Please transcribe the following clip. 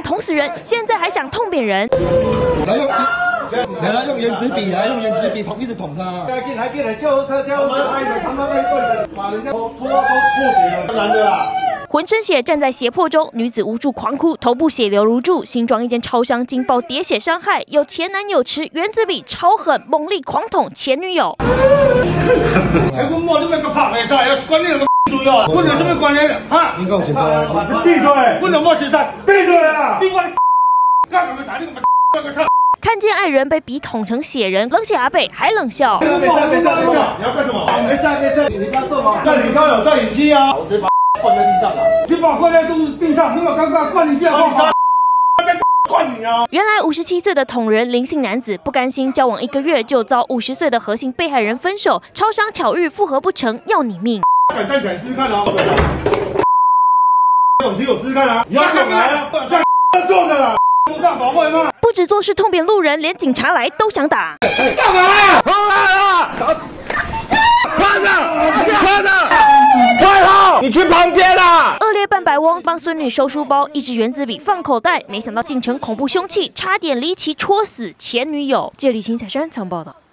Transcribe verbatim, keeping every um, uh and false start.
捅死人，现在还想痛扁人。 来用，来来用原子笔，来用原子笔捅，一直捅他。来进来进来，救护车救护车！他妈那个把人家戳戳到破血了，男的啦。 浑身血站在胁迫中，女子无助狂哭，头部血流如注，新庄一间超商惊爆喋血伤害，有前男友持原子笔超狠猛力狂捅前女友。 哎，我摸你那个拍没晒，要管你那个主要，我有什么关联啊？ 你给我写出闭嘴！我怎么写晒？闭嘴啊！你我干什么啥？你干嘛？那个操！ 看见爱人被笔捅成血人，冷血阿北还冷笑。 没事没事没事， 你要干什么？ 没事没事，你不要动啊！ 那你刚有摄影机啊？我直接把灌在地上了。你把灌在地上，你把刚刚灌一下，灌你杀，再灌你啊！ 原来五十七岁的捅人林姓男子不甘心交往一个月就遭五十岁的何姓被害人分手，超商巧遇复合不成，要你命！ 敢站起来试试看啊！这种题我试试看啊！你要怎么来啊？站坐着了。 不干宝贝吗？ 不止做事痛扁路人，连警察来都想打。 干嘛？出来了！趴着，趴着，快跑！你去旁边啦！ 恶劣半百翁帮孙女收书包，一支原子笔放口袋，没想到竟成恐怖凶器，差点离奇戳死前女友。记者李晴、彩珊采访报道。